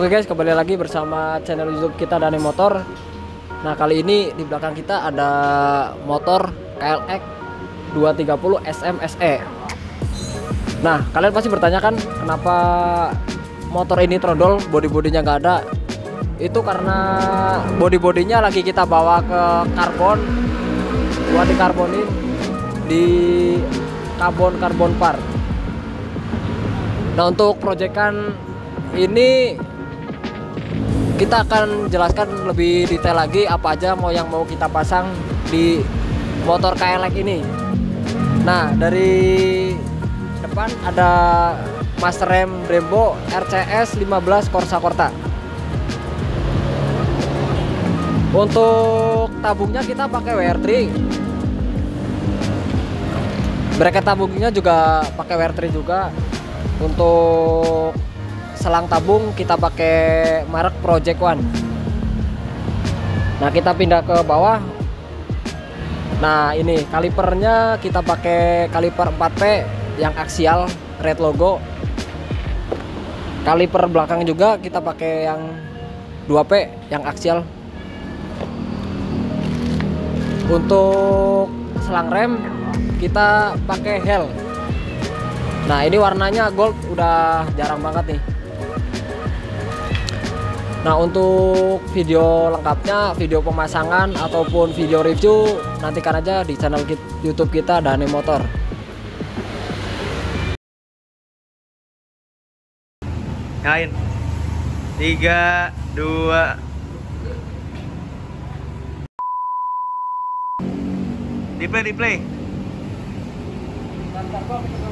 Oke guys, kembali lagi bersama channel YouTube kita Dani Motor. Nah, kali ini di belakang kita ada motor KLX 230 SMSE. Nah, kalian pasti bertanya kan kenapa motor ini trondol, bodi-bodinya nggak ada. Itu karena bodi-bodinya lagi kita bawa ke karbon, buat dikarbonin di karbon part. Nah, untuk proyekan ini kita akan jelaskan lebih detail lagi apa aja yang mau kita pasang di motor KLX ini. Nah, dari depan ada master rem Brembo RCS 15 Corsa Corta. Untuk tabungnya kita pakai WR3. Bracket tabungnya juga pakai WR3 juga. Untuk selang tabung kita pakai merek Project One. Nah, kita pindah ke bawah. Nah, ini kalipernya kita pakai kaliper 4P yang aksial red logo. Kaliper belakang juga kita pakai yang 2P yang aksial. Untuk selang rem kita pakai Hell. Nah, ini warnanya gold, udah jarang banget nih. Nah, untuk video lengkapnya, video pemasangan ataupun video review, nantikan aja di channel YouTube kita Dani Motor. Kain 3, 2 di play